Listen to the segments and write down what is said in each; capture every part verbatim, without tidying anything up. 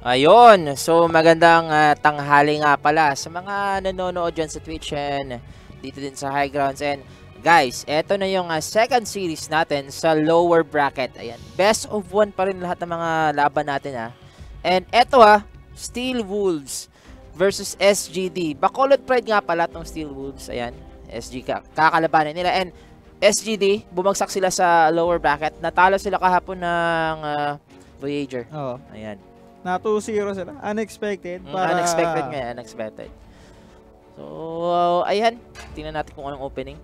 Ayun, so magandang uh, tanghali nga pala sa mga nanonood dyan sa Twitch and dito din sa High Grounds. And guys, eto na yung uh, second series natin sa lower bracket. Ayan, best of one pa rin lahat ng mga laban natin ha. And eto ha, Steel Wolves versus S G D. Bacolod Pride nga pala tong Steel Wolves. Ayan, S G ka kakalabanin nila. And S G D, bumagsak sila sa lower bracket. Natalo sila kahapon ng uh, Voyager. Oo. Ayan. Na two zero sila. Unexpected. Mm, Para... Unexpected nga, unexpected. So, uh, ayan. Tingnan natin kung anong opening.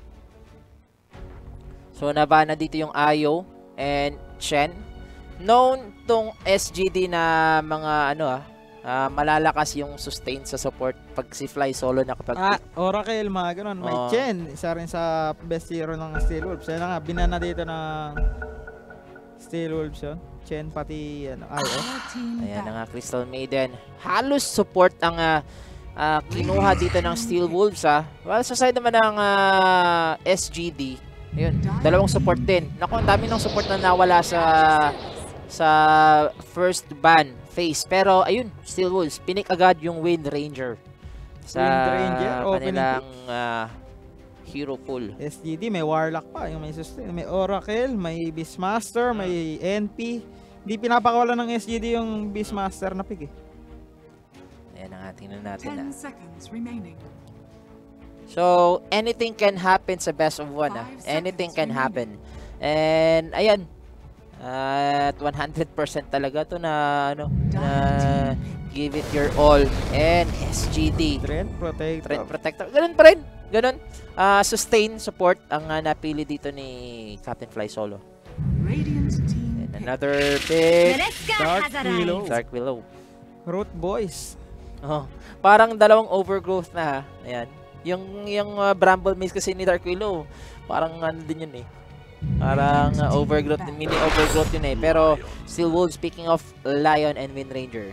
So, nabana dito yung Ayo and Chen. Known tong S G D na mga ano ah, uh, malalakas yung sustain sa support pag si Fly solo na kapag... Ah, Oracle, mga ganun. May Oh. Chen. Isa rin sa best hero ng Steel Wolves. Yan na nga, binana dito ng Steel Wolves yun. Chen pati ano, Ayo. Ayan na nga, Crystal Maiden. Halos support ang uh, uh, kinuha dito ng Steel Wolves ha. Well, sa side naman ng uh, S G D, ayun, dalawang support din. Naku, ang dami ng support na nawala sa sa first ban phase. Pero ayun, Steel Wolves, pinik agad yung Wind Ranger sa Wind Ranger, kanilang uh, hero pool. S G D, may Warlock pa. Yung may sustain. May Oracle, may Beastmaster, may N P. Hindi pinapakawala ng S G D yung Beastmaster na pick eh. Ayan ang tingnan natin ten ah. seconds remaining. So, anything can happen sa best of one. Ah. Anything can happen. And, ayan. At one hundred percent talaga to na, ano, na give it your all. And S G D. Trend Protector. Trend Protector. Ganun pa rin. Ganun. Uh, sustain support ang uh, napili dito ni Captain Fly Solo. Radiant team. And another pick. Dark Willow. Dark Willow. Root Boys. Oh, parang dalawang overgrowth na ha. Ayan. Yung yung uh, Bramble Maze kasi ni Dark Willow, parang ano din yun eh. Parang uh, overgrowth, mini overgrowth yun eh. Pero Steel Wolves, speaking of Lion and Wind Ranger.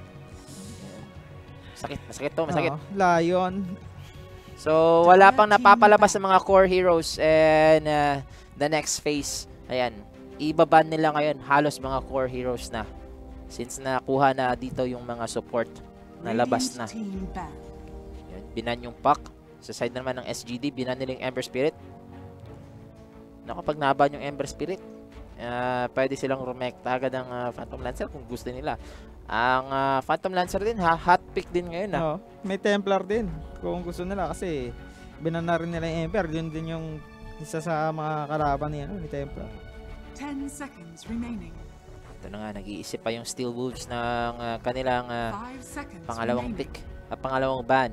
Sakit, masakit to, masakit. Oo, Lion. So, wala pang napapalabas sa mga core heroes and uh, the next phase. Ayan, ibaban nila ngayon halos mga core heroes na. Since nakuha na dito yung mga support na labas na. Ayan, binan yung pack. Sa side naman ng S G D, binan nila yung Ember Spirit. Naku, pag naban yung Ember Spirit, uh, pwede silang rumekta agad ng uh, Phantom Lancer kung gusto nila. Ang uh, Phantom Lancer din, ha, hot pick din ngayon. Ha? Oo, may Templar din kung gusto nila kasi binana rin nila yung Emperor. Yun din yung isa sa mga kalaban niya, no, ni Templar. ten seconds remaining. Ito na nga, nag-iisip pa yung Steel Wolves ng uh, kanilang uh, pangalawang remaining. pick, uh, pangalawang ban.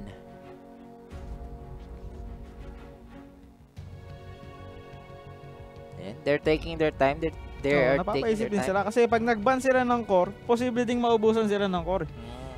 And they're taking their time. They're, they're So, taking napapaisip their din time. sila kasi pag nag-ban sila ng core, posible ding maubusan sila ng core. Mm.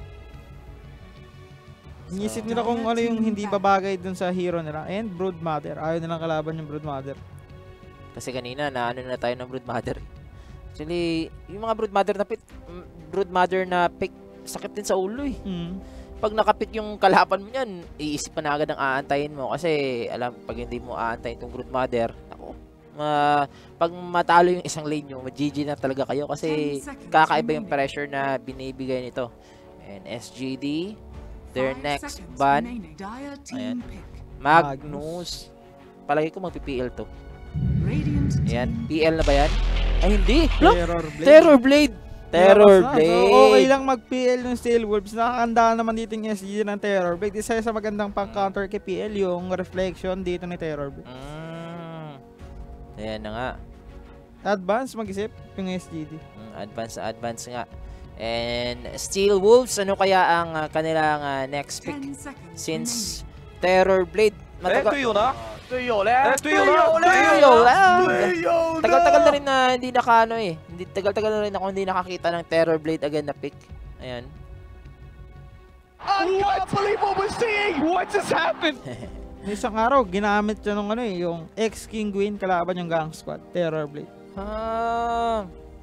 Inisip So, nila kung ano yung hindi babagay dun sa hero nila. And Brood Mother. Ayaw nilang kalaban yung Brood Mother. kasi kanina na ano na tayo ng Brood Mother. Actually, yung mga Brood Mother na pick, Brood Mother na pick, sakit din sa ulo eh. Mm. Pag nakapit yung kalaban mo yan, iisip pa na agad ang aantayin mo. Kasi, alam, pag hindi mo aantayin itong Brood Mother, ako, ma pag matalo yung isang lane nyo, mag-G G na talaga kayo. Kasi, kakaiba yung pressure na binibigay nito. And S G D, their next ban, ayan, Magnus. Palagi ko mag-P L to. Ayan, P L na ba yan? Ay, hindi! Look! Terror Blade. Terror Blade! Terror Labas na. Blade! So, okay lang mag-P L yung Steel Wolves. Nakakanda naman dito yung S G D ng Terror Blade. Isa sa magandang pang-counter kay P L yung reflection dito ni Terror Blade. Mm. Ayan na nga. Advance mag-isip yung S G D. Mm, advance na advance nga. And Steel Wolves, ano kaya ang uh, kanilang uh, next pick? Since Terror Blade, 哎， matagal 队友呢？ 队友嘞， 哎，队友呢？ Tuyo lang. 队友呢 Tagal-tagal na rin na hindi naka ano eh. Hindi tagal-tagal na rin ako hindi nakakita ng Terror Blade again na pick. Ayan. Unbelievable seeing! What just happened? May isang araw, ginamit siya nung ano eh, yung ex-King Gwyn kalaban yung Gang Squad, Terror Blade. Ah.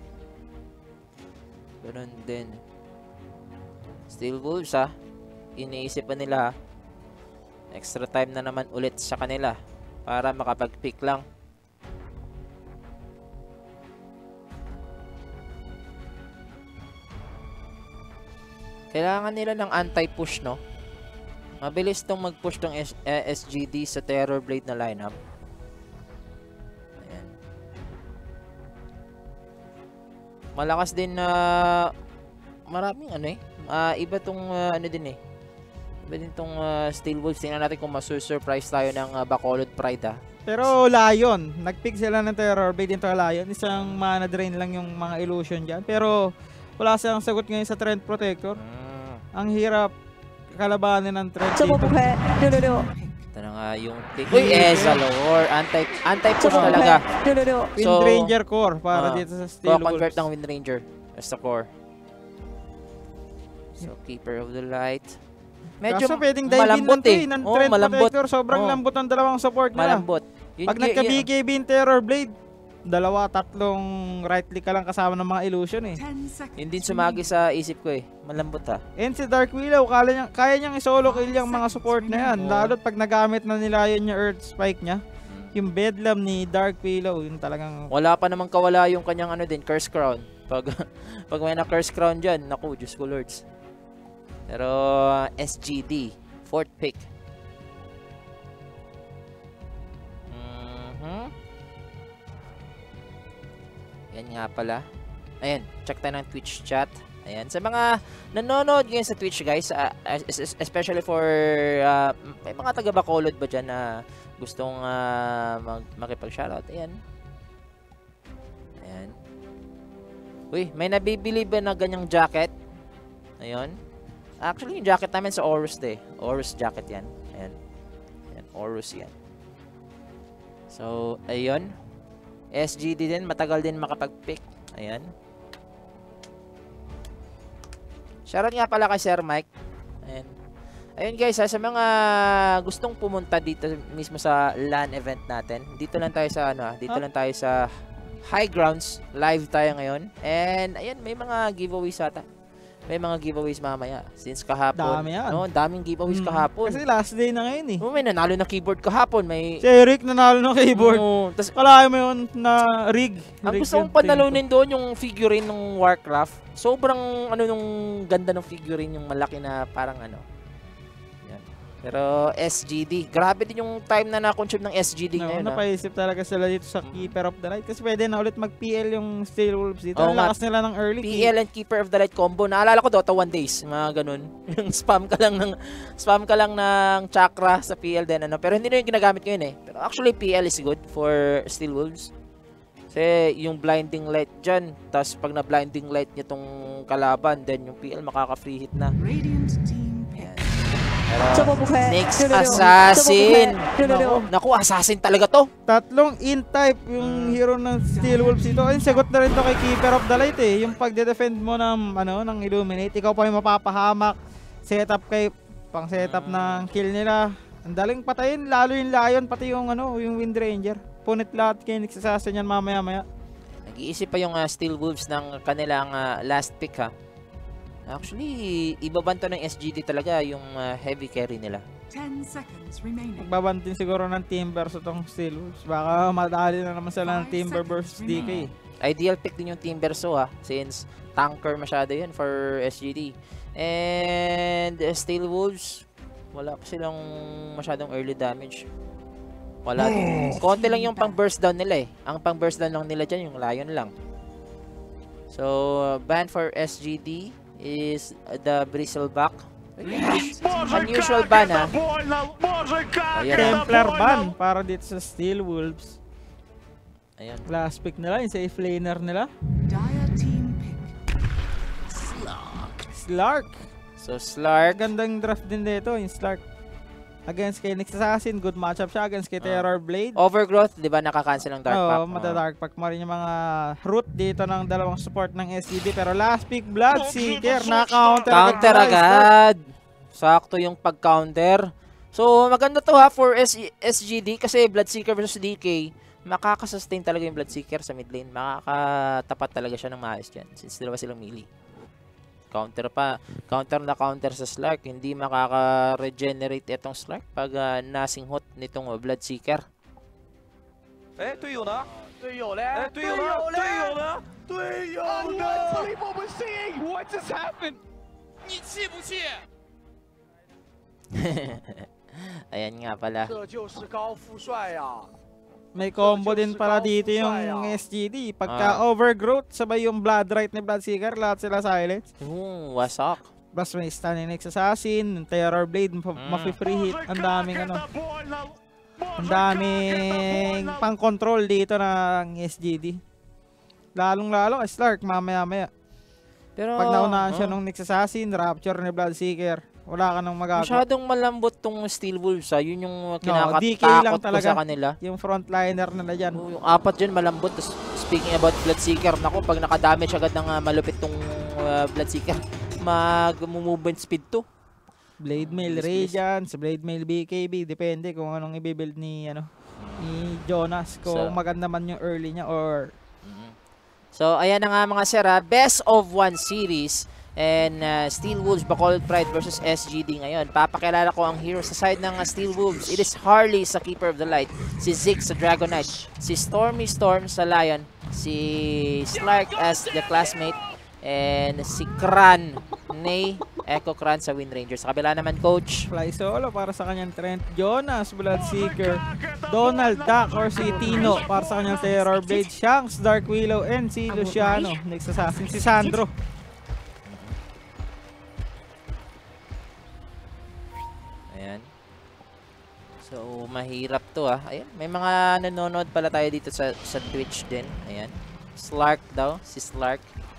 Ganun din. Steel Wolves ha. Iniisip pa nila ha. Extra time na naman ulit sa kanila para makapag-pick lang. Kailangan nila ng anti-push, no? Mabilis tong mag-push tong S eh, S G D sa Terror Blade na lineup. Ayan. Malakas din na maraming ano eh. Ah, iba tong ah, ano din eh. Iba din tong ah, Steel Wolves. Tingnan natin kung masu-surprise tayo ng uh, Bacolod Pride ah. Pero Lion, nag-pick sila ng Terror Blade into Lion. Isang mana drain lang yung mga illusion dyan. Pero wala silang sagot ngayon sa Trend Protector. Mm. Ang hirap kalabanin ng Trend 这波 dito. 不亏，六六六， Ito na nga yung pick. Uy, Ezalor. Anti, anti-push 这波不亏 talaga. 六六六， Wind So, Ranger core para ah, dito sa Steel convert Wolves. ng Wind Ranger as the core. So, Keeper of the Light. Medyo Kaso pwedeng dive in malambot lang to eh. eh, ng Oo, Trend malambot. Protector. Sobrang Oo. lambot ng dalawang support nila. Malambot. Yun- Pag yun- nagka-B yun- K B yung Terror Blade, dalawa, tatlong right click ka lang kasama ng mga illusion eh. Ten seconds. Yun din sumagi sa isip ko eh. Malambot ha. And si Dark Willow, kaya niya, kaya niyang isolo kill yung mga support na yan. Oo. Lalo't pag nagamit na nila yun yung Earth Spike niya. Mm. Yung Bedlam ni Dark Willow, yun talagang... Wala pa namang kawala yung kanyang ano din, Curse Crown. Pag pag may na Curse Crown dyan, naku, Diyos ko Lords. Pero S G D, fourth pick. Mhm. Yan nga pala. Ayan, check tayo ng Twitch chat. Ayan, sa mga nanonood ngayon sa Twitch guys, uh, es- es- especially for uh, may mga taga Bacolod ba dyan na gustong uh, mag makipag-shoutout. Ayan. Ayan. Uy, may nabibili ba na ganyang jacket? Ayun. Actually, yung jacket namin sa Horus eh. Horus jacket yan. Ayan. Ayan, Horus yan. So, ayun. S G D din, matagal din makapag-pick. Ayan. Shoutout nga pala kay Sir Mike. Ayan. Ayun guys, ha, sa mga gustong pumunta dito mismo sa LAN event natin, dito lang tayo sa ano, ah, dito Huh? lang tayo sa High Grounds. Live tayo ngayon. And ayan, may mga giveaways ata. May mga giveaways mamaya. Since kahapon. Dami yan. No, daming giveaways Mm. kahapon. Kasi last day na ngayon eh. Oh, may nanalo na keyboard kahapon. May Si Eric nanalo ng keyboard. Oo, tas Wala mo yun na rig. ang Rig gusto yung kong panalunin doon yung figurine ng Warcraft. Sobrang ano nung ganda ng figurine, yung malaki na parang ano. Yan. Pero S G D, grabe din yung time na na-consume ng S G D No, ngayon. ah. napaisip talaga sila dito sa Keeper of the Light. Kasi pwede na ulit mag-P L yung Steel Wolves dito. Oo Ang nga. lakas nila ng early. P L and Keeper of the Light combo. Naalala ko Dota one days, mga ganun. Yung spam ka lang ng spam ka lang ng chakra sa P L din ano. Pero hindi na yung ginagamit ngayon eh. Pero actually P L is good for Steel Wolves. Kasi yung blinding light dyan, tapos pag na-blinding light niya tong kalaban, then yung P L makaka-free hit na. Radiant team pick. Pero, 这波不亏， next 六六六，这波不亏 assassin. 六六六。 Naku, assassin talaga to. Tatlong in-type yung hero ng Steel Wolves dito. Ayun, sagot na rin to kay Keeper of the Light eh. Yung pagde-defend mo ng, ano, ng Illuminate, ikaw pa yung mapapahamak. Setup kay, pang setup ng kill nila. Ang daling patayin, lalo yung Lion, pati yung, ano, yung Wind Ranger. Punit lahat kay Nix Assassin yan mamaya-maya. Nag-iisip pa yung uh, Steel Wolves ng kanilang uh, last pick ha. Actually, ibaban to ng S G D talaga yung uh, heavy carry nila. Ten seconds remaining. Magbabantin siguro ng Timber sa tong Steel Wolves. Baka madali na naman sila ng Five Timber seconds versus D K. Ideal pick din yung Timbersaw ha, since tanker masyado yun for S G D. And uh, Steel Wolves, wala pa silang masyadong early damage. Wala din. Konti lang yung pang burst down nila eh. Ang pang burst down lang nila dyan yung Lion lang. So, uh, ban for S G D is uh, the Bristleback. Unusual ban ha. Ayan. Templar ban para dito sa Steel Wolves. Ayan. Last pick nila, yung safe laner nila. Dire team pick. Slark. So, Slark. Gandang draft din dito, yung Slark. Against kay Nix Assassin, good matchup siya. Against kay Terror Blade. Overgrowth, di ba nakakancel ng Dark Pack? Oo, mada-dark pack mo rin yung mga root dito ng dalawang support ng S G D. Pero last pick, Bloodseeker, na-counter. Counter agad. Sakto yung pag-counter. So, maganda to ha for S G D kasi Bloodseeker versus D K. Makakasustain talaga yung Bloodseeker sa mid lane. Makakatapat talaga siya ng maayos dyan since dalawa silang melee. Counter pa. Counter na counter sa Slark. Hindi makaka-regenerate itong Slark pag uh, nasinghot nitong uh, Bloodseeker. 哎，队友呢？队友嘞？哎，队友呢？队友呢？队友呢？ Unbelievable we're seeing! What just happened? Ayan nga pala. May combo din pala dito yung S G D. Pagka Ah. overgrowth, sabay yung blood right ni Bloodseeker, lahat sila silence. Oo, wasak. Plus may stun ni Next Assassin, Terror Blade, ma- Mm. ma-free hit. Ang daming ano. Ang daming pang-control dito ng S G D. Lalong-lalo kay Slark, mamaya-maya. Pero, Pag naunahan siya oh, nung Next Assassin, Rapture ni Bloodseeker, wala ka nang magagawa. masyadong malambot tong Steel Wolves ah. Yun yung D K lang kinakatakot ko talaga. sa kanila. Yung frontliner nila dyan. Oo, yung apat dyan malambot. Tas, speaking about Bloodseeker, nako, pag nakadamage agad ng ah, malupit tong ah, Bloodseeker, mag-movement speed to. Blade Mail Bilis, bilis. Radiance, Blade Mail B K B, depende kung anong i-build ni ano ni Jonas, kung So- maganda man yung early niya or So, ayan na nga mga sir, ah, best of one series and uh, Steel Wolves Bacolod Pride versus S G D ngayon. Papakilala ko ang hero sa side ng uh, Steel Wolves. It is Harley sa Keeper of the Light, si Zig sa Dragon Knight, si Stormy Storm sa Lion, si Slark as the classmate, and si Kran, Nay, Echo Kran sa Wind Ranger. Sa kabila naman, coach. Fly Solo para sa kanyang Trent, Jonas, Bloodseeker, Donald Duck or si Tino para sa kanyang Terror Blade, Shanks, Dark Willow, and si Luciano, Next Assassin, si Sandro. Ayan. So, mahirap to ah. Ayan, may mga nanonood pala tayo dito sa, sa Twitch din. Ayan. Slark daw, si Slark.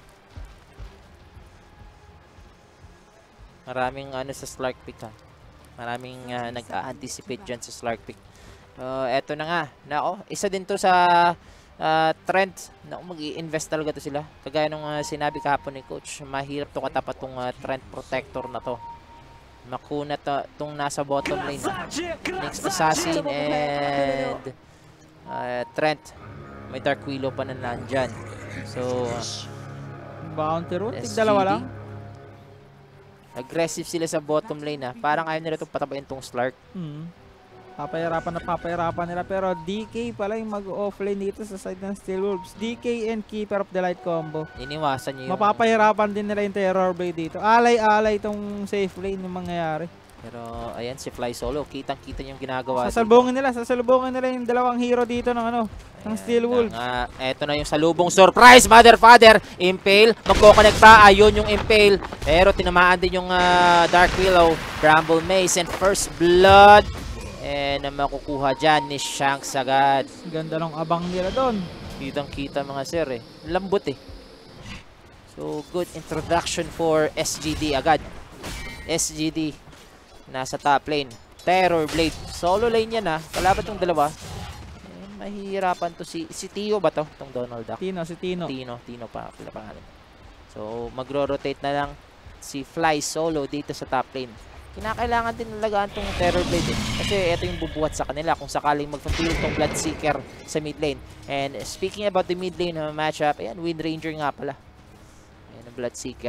Maraming ano sa Slark pick ha. Maraming uh, nag-a-anticipate dyan sa Slark pick. Uh, eto na nga. Nako, isa din to sa uh, trend. Nako, mag-i-invest talaga to sila. Kagaya nung uh, sinabi kahapon ni Coach, mahirap to katapat tong uh, trend protector na to. Makunat uh, tong nasa bottom lane. Next Assassin and uh, Trent. May Dark Willow pa na nandyan. So, uh, Bounty Root, S G D. dalawa lang. Aggressive sila sa bottom lane ha. Parang ayaw nila itong patabayin tong Slark. Hmm. Papayarapan na papayarapan nila, pero D K pala yung mag-offlane dito sa side ng Steel Wolves. D K and Keeper of the Light combo. Iniwasan niyo yung... Mapapahirapan din nila yung Terror Blade dito. Alay-alay itong safe lane yung mangyayari. Pero ayan si Fly Solo. Kitang-kita niyo yung ginagawa. Sasalubungin nila, sasalubungin nila yung dalawang hero dito ng ano, ng Steel Wolves. Uh, eto na yung salubong surprise, Mother Father. Impale, magkoconnect pa. Ayun yung Impale. Pero tinamaan din yung uh, Dark Willow, Bramble Mace, and First Blood. And uh, makukuha dyan ni Shanks agad. Ganda ng abang nila doon. Kitang-kita mga sir eh. Lambot eh. So, good introduction for S G D agad. S G D nasa top lane. Terror Blade. Solo lane yan ha. Kalaban tong dalawa. Eh, mahihirapan to si... Si Tio ba to? Tong Donald Duck. Tino, si Tino. Tino. Tino pa pala pangalan. So, magro-rotate na lang si Fly Solo dito sa top lane. Kinakailangan din nalagaan tong Terror Blade eh. Kasi ito yung bubuhat sa kanila kung sakaling mag-feel tong Bloodseeker sa mid lane. And speaking about the mid lane uh, matchup, ayan, Wind Ranger nga pala. Ayan, ang Bloodseeker.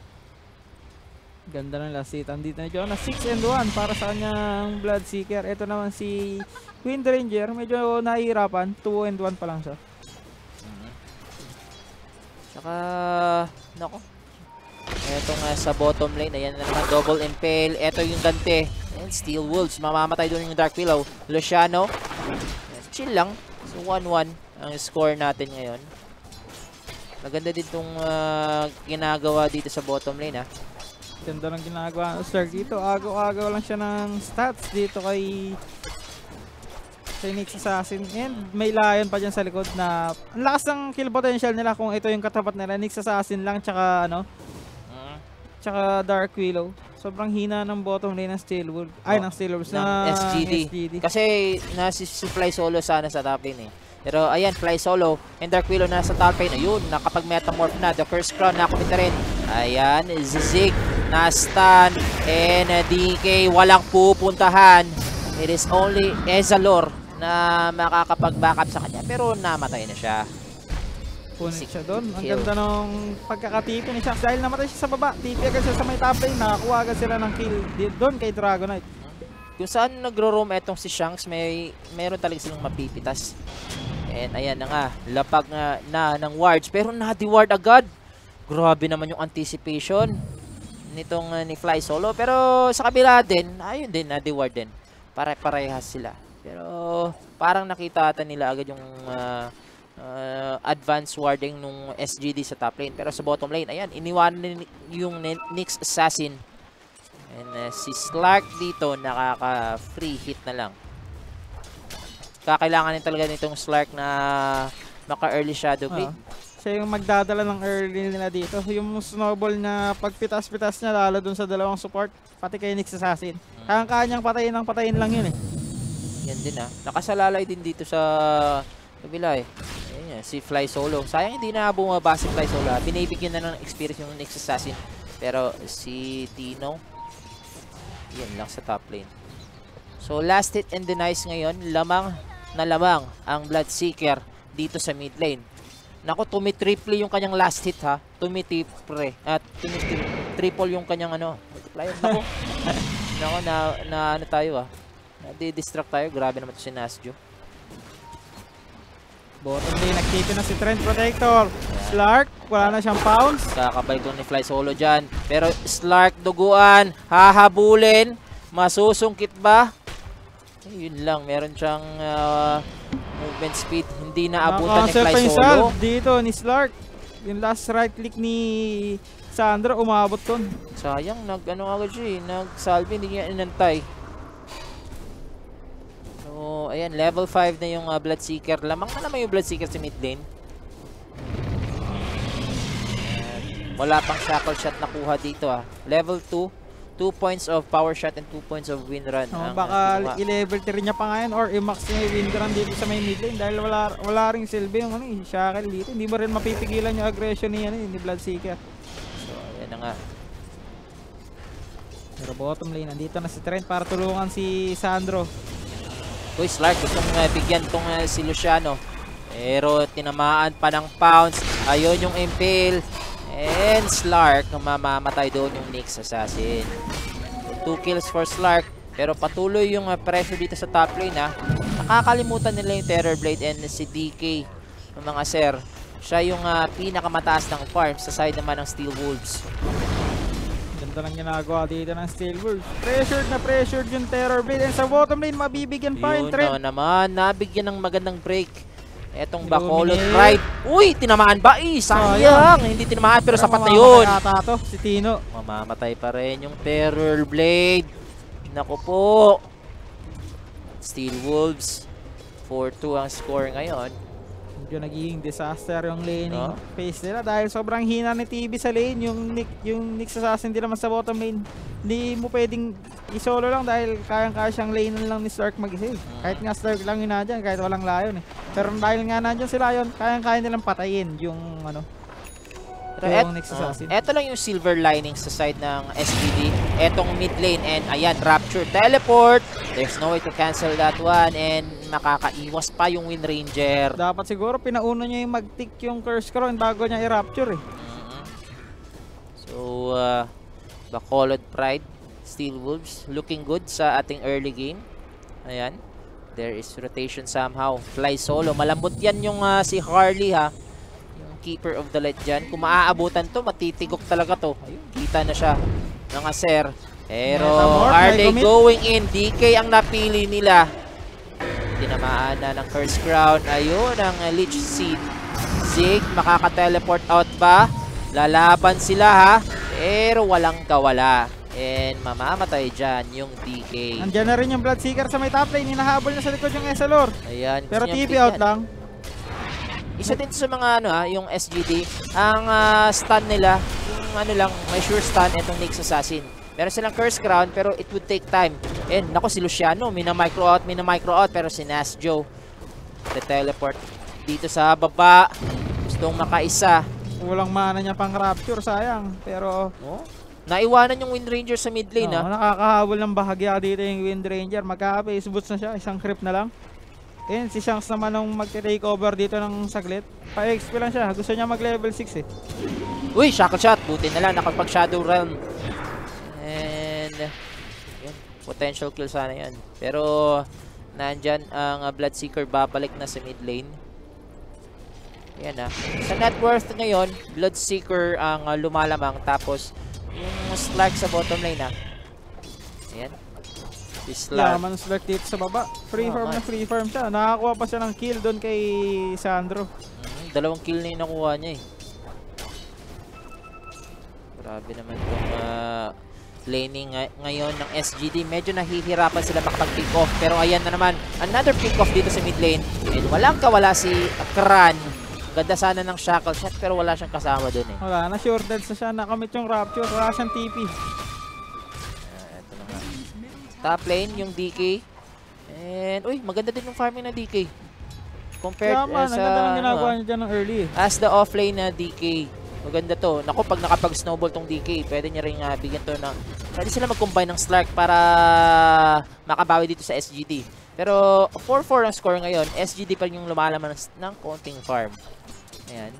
Ganda ng last hit. Andito na Jonas, six and one para sa kanyang Bloodseeker. Ito naman si Wind Ranger, medyo nahihirapan. two and one pa lang siya. Tsaka, nako. Ito nga sa bottom lane, ayan na naman, double impale. Ito yung Dante. And Steel Wolves, mamamatay doon yung Dark Willow. Luciano. Ayan, chill lang. So one one ang score natin ngayon. Maganda din itong uh, ginagawa dito sa bottom lane ha. Ganda ng ginagawa ng Slark dito. Agaw-agaw lang siya ng stats dito kay kay Next Assassin. And may Lion pa dyan sa likod na ang lakas ng kill potential nila kung ito yung katapat nila. Next Assassin lang tsaka ano, tsaka Dark Willow. Sobrang hina ng bottom lane ng Steel Wolf. Ay, Oh, ng Steel Wolves ng na S G D. S G D. Kasi nasi si Fly Solo sana sa top lane eh. Pero ayan, Fly Solo and Dark Willow na sa top lane. Ayun, nakapag-metamorph na. The Curse Crown nakumit na rin. Ayan, Zig na stun. And uh, D K walang pupuntahan. It is only Ezalor na makakapag-backup sa kanya. Pero namatay na siya. Punit siya doon. Ang Kill. ganda nung pagkakatipi ni Shanks dahil namatay siya sa baba. Tipi agad siya sa may top lane. Nakakuha agad sila ng kill di- doon kay Dragonite. Kung saan nagro-roam etong si Shanks, may meron talaga silang mapipitas. And ayan na nga, lapag na, na ng wards. Pero na-deward agad. Grabe naman yung anticipation nitong uh, ni Fly Solo. Pero sa kabila din, ayun din, na reward din. Pare-parehas sila. Pero parang nakita ata nila agad yung uh, uh, advanced warding nung S G D sa top lane. Pero sa bottom lane, ayan, iniwanan yung Nyx Assassin. And uh, si Slark dito, nakaka-free hit na lang. Kakailangan din talaga nitong Slark na maka-early Shadow Blade. Ah. Siya yung magdadala ng early nila dito. Yung snowball na pagpitas-pitas niya lalo dun sa dalawang support, pati kay Nyx Assassin. Hmm. Kayang-kanyang patayin ng patayin lang yun eh. Yan din ah. Nakasalalay din dito sa kabila eh. Ayan, si Fly Solo. Sayang hindi na bumaba si Fly Solo. Binibigyan na ng experience yung Nyx Assassin. Pero si Tino, yan lang sa top lane. So last hit and denies ngayon, lamang na lamang ang Bloodseeker dito sa mid lane. Nako, tumi-triple yung kanyang last hit ha. Tumi-triple. At tumi-triple yung kanyang ano. Multiplier. Nako. Nako, na, na ano tayo ah. Na-distract tayo. Grabe naman ito si Nasjo. Bottom lane, nag-T P na si Trent Protector. Slark, wala na siyang pounds. Kakabalik ko ni Fly Solo dyan. Pero Slark duguan. Hahabulin. Masusungkit ba? Eh, yun lang. Meron siyang uh, movement speed. Hindi naabutan ni Fly Solo. Dito ni Slark. Yung last right click ni Sandro, umabot ton. Sayang, nag ano agad siya eh. Nag-salve, hindi niya inantay. So, ayan, level five na yung uh, Bloodseeker. Lamang na naman yung Bloodseeker sa mid lane. And wala pang shackle shot nakuha dito ah. Level two. two points of power shot and two points of win run. Oh, ang, baka uh, i-level three niya pa ngayon or i-max niya yung win run dito sa may mid lane dahil wala, wala ring silbi yung ano, eh, shackle dito. Hindi mo rin mapipigilan yung aggression ni, ano, ni Bloodseeker. So, ayan na nga. Pero bottom lane, nandito na si Trent para tulungan si Sandro. Uy, Slark, gusto mong uh, bigyan tong uh, si Luciano. Pero tinamaan pa ng pounce. Ayun yung impale. And Slark, mamamatay doon yung Nyx Assassin. Two kills for Slark. Pero patuloy yung uh, pressure dito sa top lane ha. Nakakalimutan nila yung Terror Blade and si D K. Yung mga sir. Siya yung uh, pinakamataas ng farm sa side naman ng Steel Wolves. Ganda lang ginagawa dito ng Steel Wolves. Pressured na pressured yung Terror Blade. And sa bottom lane, mabibigyan pa yung Trent. Yun na naman. Nabigyan ng magandang break. Etong Illuminate. Bacolod Pride. Uy, tinamaan ba? Eh, sayang. Hindi tinamaan pero sapat na yun. Mamamatay ata to, si Tino. Mamamatay pa rin yung Terror Blade. Naku po. Steel Wolves. four two ang score ngayon. Medyo nagiging disaster yung laning Oh. phase nila dahil sobrang hina ni T B sa lane. Yung Nick, yung Nyx Assassin din naman sa bottom lane. Hindi mo pwedeng i-solo lang dahil kayang-kaya siyang lane lang ni Stark mag-isa. eh. Kahit nga Stark lang yun nadyan, kahit walang Lion eh. Pero dahil nga nadyan si Lion, kayang-kaya nilang patayin yung ano. Pero yung et, Nyx oh, Assassin. eto lang yung silver lining sa side ng S P D. Etong mid lane and ayan, Rapture Teleport. There's no way to cancel that one and makakaiwas pa yung Wind Ranger. Dapat siguro pinauna niya yung mag-tick yung Curse Crown bago niya i-rapture eh. Mhm. So, uh, Bacolod Pride, Steel Wolves, looking good sa ating early game. Ayan. There is rotation somehow. Fly Solo. Malambot yan yung uh, si Harley ha. Yung Keeper of the Light dyan. Kung maaabutan to, matitigok talaga to. Ayun, kita na siya. Mga sir. Pero, Metamorph, are may they commit. going in? D K ang napili nila. Tinamaan na ng Curse Crown. Ayun, ang uh, Lich Seed. Zig, makaka-teleport out ba? Lalaban sila ha. Pero walang kawala. And mamamatay dyan yung D K. Andiyan na rin yung Bloodseeker sa may top lane. Hinahabol niya sa likod yung S L R. Ayan. Pero gusto T niyang P out bigyan. lang. Isa din sa mga ano ha, yung S G D. Ang uh, stun nila, yung ano lang, may sure stun itong Nyx Assassin. Meron silang Curse Crown pero it would take time. And nako si Luciano, mina-micro out, mina-micro out. Pero si Nasjo, te-teleport dito sa baba. Gustong makaisa. Kulang mana niya pang rapture, sayang. Pero Oh, naiwanan yung Wind Ranger sa mid lane oh, ha. nakakahabol ng bahagya dito yung Wind Ranger. Magkaka-face boots na siya, isang creep na lang. And si Shanks naman nung mag-take over dito ng saglit. Pa-X P lang siya, gusto niya mag-level six eh. Uy, shackle shot. Buti na lang nakapag Shadow Realm. And yun, potential kill sana yan. Pero nandyan ang uh, Bloodseeker babalik na sa mid lane. Yan ah. Sa net worth ngayon, Bloodseeker ang uh, lumalamang. Tapos yung Slark sa bottom lane ha. Ayan. Si Slark. Yaman ng Slark dito sa baba. Free Oh, farm na man. free farm siya. Nakakuha pa siya ng kill doon kay Sandro. Mm, dalawang kill na yung nakuha niya eh. Grabe naman itong uh, laning ngay ngayon ng S G D. Medyo nahihirapan sila makapag-pick off. Pero ayan na naman, another pick off dito sa mid lane. And walang kawala si Kran. Ganda sana ng shackle shot pero wala siyang kasama dun eh. Wala na, shorted sa siya. Nakamit yung rapture. Wala siyang T P. Uh, ito na nga. Top lane, yung D K. And, uy, maganda din yung farming na D K. Compared Kaya man, uh, ang sa, ganda ng ginagawa ano, niya dyan ng early. eh. as the offlane na D K. Maganda to. Naku, pag nakapag-snowball tong D K, pwede niya rin uh, bigyan to ng... Pwede sila mag-combine ng Slark para makabawi dito sa S G D. Pero four four ang score ngayon. S G D pa rin yung lumalaman ng, ng konting farm. Ayan.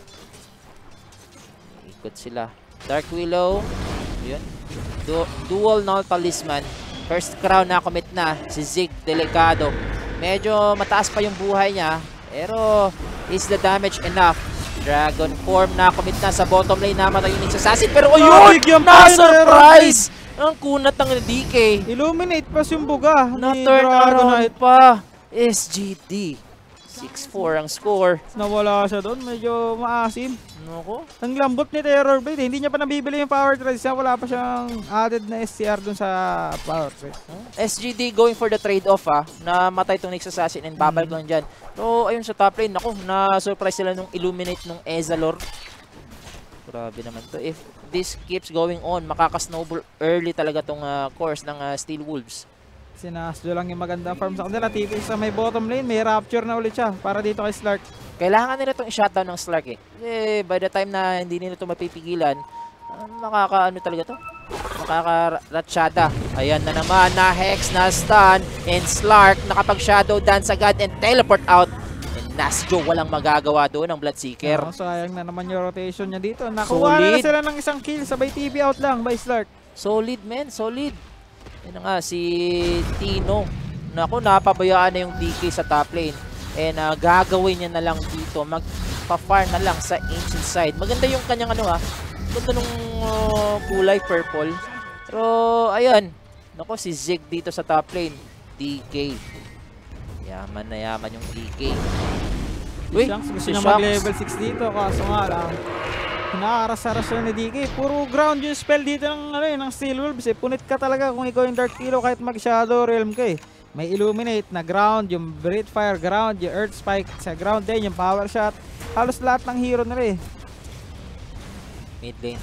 Ikot sila. Dark Willow. Yun. Du dual null talisman. First crown na commit na. Si Zig Delicado. Medyo mataas pa yung buhay niya. Pero is the damage enough? Dragon Form na commit na sa bottom lane. Namatay yung Assassin. Pero ayun! Bigyan pa yun, Na-surprise! Ang kunat ng D K. Illuminate pa yung buga. ni Na-turn around Dragonite. pa. S G D. six four ang score. Nawala siya doon. Medyo maasim. Nako. Ang lambot ni Terror Blade. Hindi niya pa nabibili yung power trade. Siya wala pa siyang added na S C R doon sa power trade. S G D going for the trade-off ah. Na matay itong Nyx Assassin and babalik lang dyan. So ayun sa top lane. Naku, na-surprise sila nung illuminate nung Ezalor. Grabe naman to. If this keeps going on, makaka-snowball early talaga tong uh, course ng uh, Steel Wolves. Sinasdo lang yung magandang farm sa kanila. T P sa may bottom lane. May rapture na ulit siya para dito kay Slark. Kailangan nila itong i-shutdown ng Slark eh. Eh, by the time na hindi nila ito mapipigilan, uh, makaka-ano talaga to? Makaka-ratsyada. Ayan na naman, na-hex, na-stun, and Slark nakapag-shadow dance agad and teleport out. And Nasjo walang magagawa doon ng Bloodseeker. Oh, sayang na naman yung rotation niya dito. Nakuha na, na Solid. sila ng isang kill. Sabay T P out lang by Slark. Solid men, solid. Yan na nga, si Tino. Naku, napabayaan na yung D K sa top lane. And uh, gagawin niya na lang dito, magpa-farm na lang sa ancient side. Maganda yung kanyang ano ha, ganda nung uh, kulay purple. Pero ayun, naku si Zig dito sa top lane, D K. Yaman na yaman yung D K. Uy, Shanks, gusto si niya Shanks. mag-level six dito. Kaso nga lang, nakakaras-aras siya ni D K. Puro ground yung spell dito ng, ano, eh, ng Steel Wolves. Eh. Punit ka talaga kung ikaw yung Dark Hero kahit mag-Shadow Realm ka eh. May Illuminate na ground, yung Breath Fire ground, yung Earth Spike sa ground din, yung Power Shot. Halos lahat ng hero nila eh. Mid lane.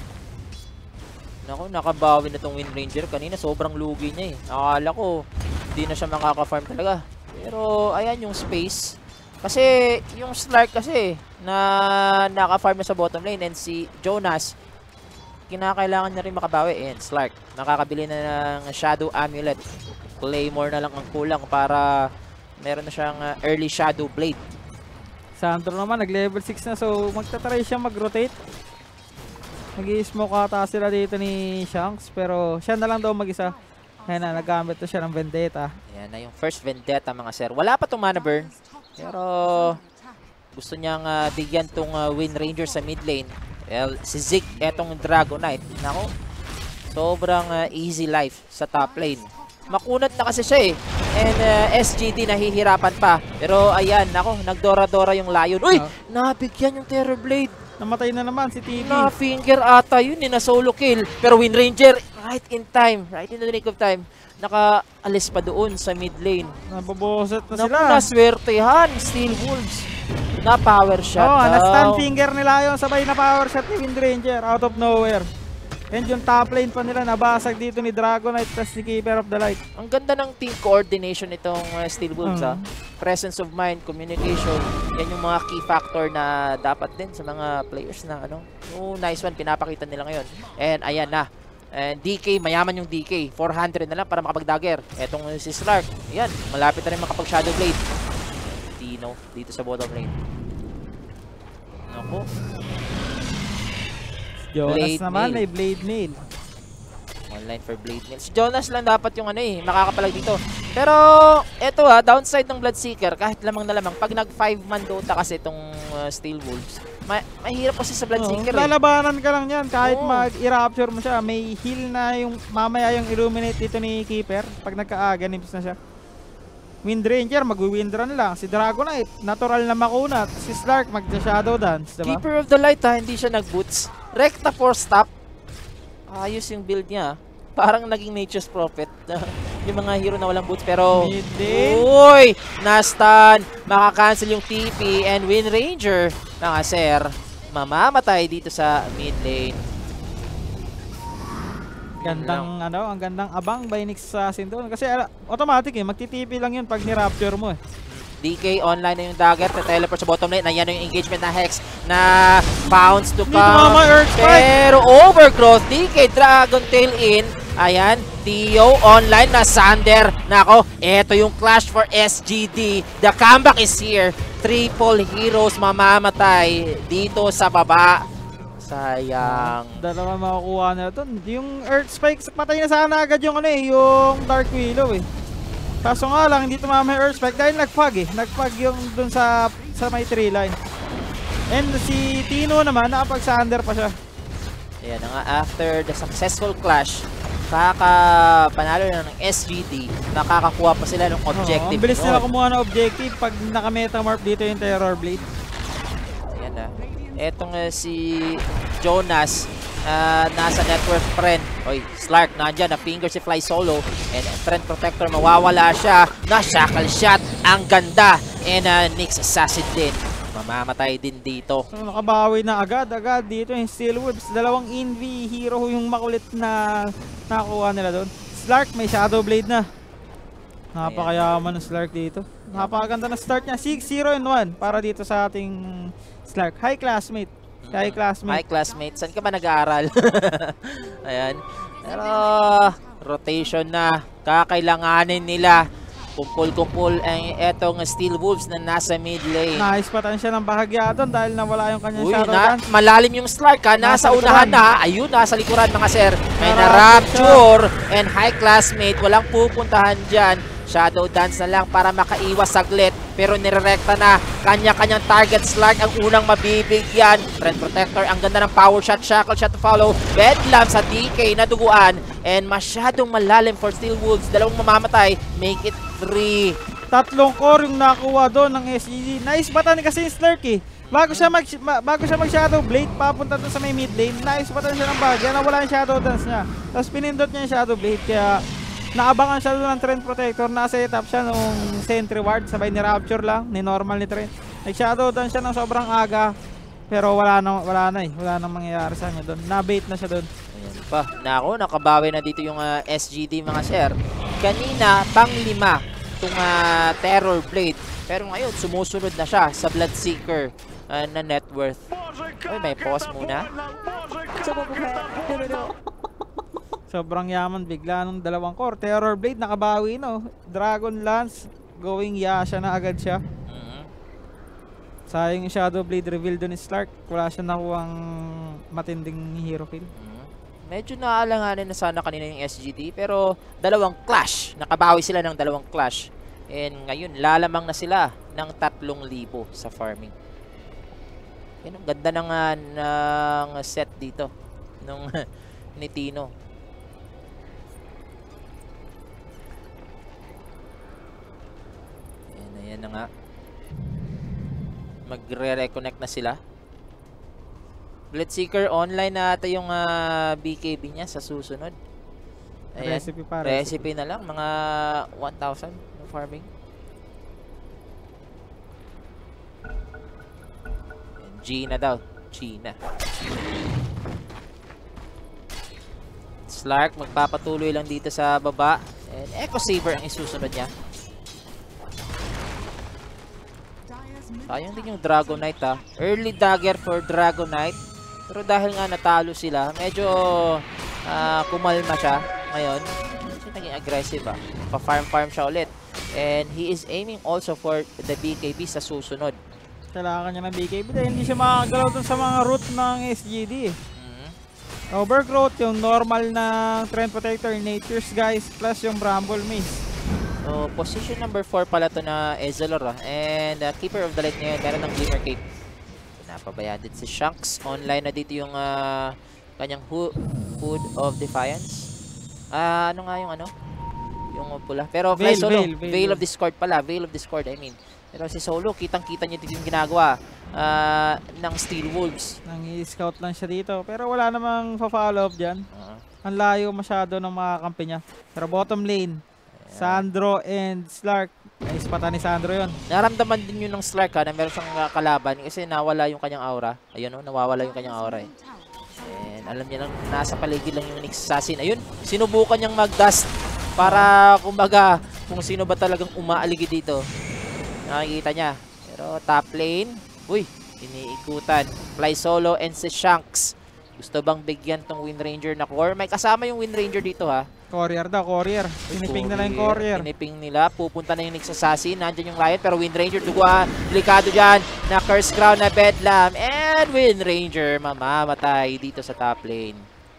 Naku, nakabawi na tong Wind Ranger. Kanina sobrang lugi niya eh. Akala ko, hindi na siya makaka-farm talaga. Pero ayan yung space. Kasi yung Slark kasi na naka-farm na sa bottom lane and si Jonas, kinakailangan na rin makabawi. And Slark, nakakabili na ng Shadow Amulet. Claymore na lang ang kulang para meron na siyang uh, early Shadow Blade. Sandro naman, nag-level six na. So, magta-try siya mag-rotate. Nag-i-smoke ata sila dito ni Shanks. Pero siya na lang daw mag-isa. Kaya na, nagamit to siya ng Vendetta. Yan na yung first Vendetta mga sir. Wala pa tong mana burn. Pero gusto niyang uh, bigyan tong uh, Wind Ranger sa mid lane. Well, si Zig, etong Dragonite. Nako, sobrang uh, easy life sa top lane. Makunat na kasi siya eh. And uh, S G D nahihirapan pa. Pero ayan, nako, nagdora-dora yung Lion. Uy! Oh. Nabigyan yung Terror Blade. Namatay na naman si T V. Na finger ata yun eh, na solo kill. Pero Wind Ranger, right in time. Right in the nick of time. Nakaalis pa doon sa mid lane. Naboboset na Naku, sila. naswertehan. Steel Wolves. Na power shot Oh, daw. na-stun finger nila yung sabay na power shot ni Wind Ranger out of nowhere. And yung top lane pa nila, nabasag dito ni Dragonite plus ni Keeper of the Light. Ang ganda ng team coordination itong uh, Steel Wolves Uh. ah. Presence of mind, communication, yan yung mga key factor na dapat din sa mga players na ano. Oh, nice one, pinapakita nila ngayon. And ayan na. And D K, mayaman yung D K. four hundred na lang para makapag-dagger. Etong si Slark, ayan, malapit na rin makapag-Shadow Blade. Tino dito sa bottom lane. Naku. Jonas Blade naman, Mail. may Blade Mail. Online for Blade Mail. Si Jonas lang dapat yung ano eh, makakapalag dito. Pero, eto ha, downside ng Bloodseeker, kahit lamang na lamang, pag nag five man Dota kasi itong uh, Steel Wolves, Ma mahirap kasi sa Bloodseeker Oo, eh. lalabanan ka lang yan kahit Oo. mag-i-rapture mo siya. May heal na yung mamaya yung illuminate dito ni Keeper pag nagka-aga nips na siya. Wind Ranger mag-wind run lang. Si Dragonite natural na makunat. Si Slark mag-shadow dance, diba? Keeper of the Light ha, hindi siya nag-boots. Recta four stop. Ayos yung build niya. Parang naging Nature's Prophet. Yung mga hero na walang boots pero... Mid lane. Uy! Na-stun. Makakancel yung T P and Wind Ranger ng Acer. Mamamatay dito sa mid lane. Gandang ano, ang gandang abang by Nyx Assassin doon. Kasi ala, automatic eh, magti-T P lang yun pag ni-rapture mo eh. D K online na yung dagger, teleport sa bottom lane. Ayan yung engagement na Hex na bounce to Hindi tumama come. Earth Strike. Pero overgrowth, D K Dragon Tail in. Ayan, Tio online na Sander. Nako, eto yung clash for S G D. The comeback is here. Triple heroes mamamatay dito sa baba. Sayang. Dalawa makukuha na doon. Yung Earth Spike, patay na sana agad yung ano eh, yung Dark Willow eh. Kaso nga lang, hindi tumama yung Earth Spike dahil nag-fog eh. Nag-fog yung dun sa, sa may tree line. And si Tino naman, nakapag-sander pa siya. Ayan na nga, after the successful clash, kakapanalo na ng S G D, nakakakuha pa sila ng objective. Oo, ang bilis nila noon. kumuha ng objective pag naka-metamorph dito yung Terror Blade. Ayan na. Etong uh, si Jonas, uh, nasa network friend. Oy, Slark nandyan, na finger si Fly Solo. And Trend Protector, mawawala siya. Na shackle shot, ang ganda. And uh, Nyx Assassin din. Mamamatay din dito. So, nakabawi na agad-agad dito yung Steel Wolves. Dalawang Envy hero yung makulit na nakuha nila doon. Slark may Shadow Blade na. Napakayaman ng Slark dito. Napakaganda na start niya. six zero and one para dito sa ating Slark. Hi classmate. Hi classmate. My classmate, saan ka ba nag-aaral? Ayan. Pero rotation na. Kakailanganin nila. Kumpul-kumpul ang etong Steel Wolves na nasa mid lane. Nice patan siya ng bahagya doon dahil nawala yung kanyang Uy, Shadow na, Dance. malalim yung Slark ha. Nasa, Nasa unahan likuran. na. Ayun, nasa likuran mga sir. May Na-rapture. na-rapture. And high classmate, walang pupuntahan dyan. Shadow Dance na lang para makaiwas saglit. Pero nirerekta na. Kanya-kanyang target Slark ang unang mabibigyan. Trend Protector, ang ganda ng power shot. Shackle shot to follow. Bedlam sa D K na duguan. And masyadong malalim for Steel Wolves. Dalawang mamamatay. Make it three. Tatlong core yung nakuha doon ng S G D. Nice batan kasi yung Slark eh. Bago siya mag ma- bago siya mag Shadow Blade papunta doon sa may mid lane. Nice batan siya ng bahagya. Nawala yung Shadow Dance niya. Tapos pinindot niya yung Shadow Blade kaya naabangan siya doon ng Trend Protector. Na-set up siya nung Sentry Ward. Sabay ni Rapture lang. Ni normal ni Trend. Nag-Shadow Dance siya ng sobrang aga. Pero wala na, wala na eh. Wala nang mangyayari sa kanya doon. Na-bait na siya doon. Ayan pa. Nako, nakabawi na dito yung uh, S G D mga sir. Kanina, pang lima itong uh, Terror Blade. Pero ngayon, sumusunod na siya sa Bloodseeker uh, na net worth. Uy, may pause muna. Sobrang yaman bigla nung dalawang core. Terror Blade nakabawi no. Dragon Lance going Yasha na agad siya. Mhm. Sayang yung Shadow Blade reveal doon ni Slark. Wala siya nakuhang matinding hero kill. Mhm. Medyo naalanganin na sana kanina yung S G D. Pero dalawang clash. Nakabawi sila ng dalawang clash. And ngayon, lalamang na sila ng tatlong libo sa farming. Yan, ang ganda ng, uh, ng set dito. Nung ni Tino. Ayan na, yan na nga. Magre-reconnect na sila. Bloodseeker online na ata yung uh, B K B niya sa susunod. Ayan. Recipe pa. Recipe na lang. Mga one thousand na farming. And Gina daw. Gina. Slark magpapatuloy lang dito sa baba. And Echo Saber ang isusunod niya. Sayang din yung Dragonite ha. Early dagger for Dragonite. Pero dahil nga natalo sila, medyo uh, kumalma siya ngayon. Kasi naging aggressive ha. Pa-farm-farm siya ulit. And he is aiming also for the B K B sa susunod. Kailangan niya ng B K B dahil hindi siya makagalaw dun sa mga root ng S G D eh. Mm-hmm. Overgrowth, yung normal na Trend Protector, Nature's Guys, plus yung Bramble Maze. So, position number four pala to na Ezalor ah. And uh, Keeper of the Light ngayon, meron ng Glimmer Cape. Na Napabayaan din si Shanks. Online na dito yung ah, kanyang Ho Hood of Defiance. Ah, ano nga yung ano? Yung pula. Pero Fly Veil, Solo, Veil, Veil, Veil of Veil. Discord pala. Veil of Discord, I mean. Pero si Solo, kitang-kita niyo dito yung ginagawa ah, ng Steel Wolves. Nang i-scout lang siya dito. Pero wala namang pa-follow up dyan. Ah, Ang layo masyado ng mga kampi niya. Pero bottom lane, Sandro and Slark. Naispatan ni Sandro yon. naramdaman din yun ng Slark ha, na meron siyang ah, kalaban kasi nawala yung kanyang aura. Ayun o, nawawala yung kanyang aura eh. And alam niya lang, nasa paligid lang yung Nyx Assassin. Ayun, sinubukan niyang mag-dust para kumbaga kung sino ba talagang umaaligid dito. Nakikita niya. Pero top lane, uy, iniikutan. Fly Solo and si Shanks. Gusto bang bigyan tong Wind Ranger na core? May kasama yung Wind Ranger dito ha. Courier daw, courier. Piniping na lang yung courier. Piniping nila. Pupunta na yung Nyx Assassin. Nandyan yung Riot. Pero Wind Ranger, duguan. Delikado dyan. Na Curse Crown na Bedlam. And Wind Ranger mamamatay dito sa top lane.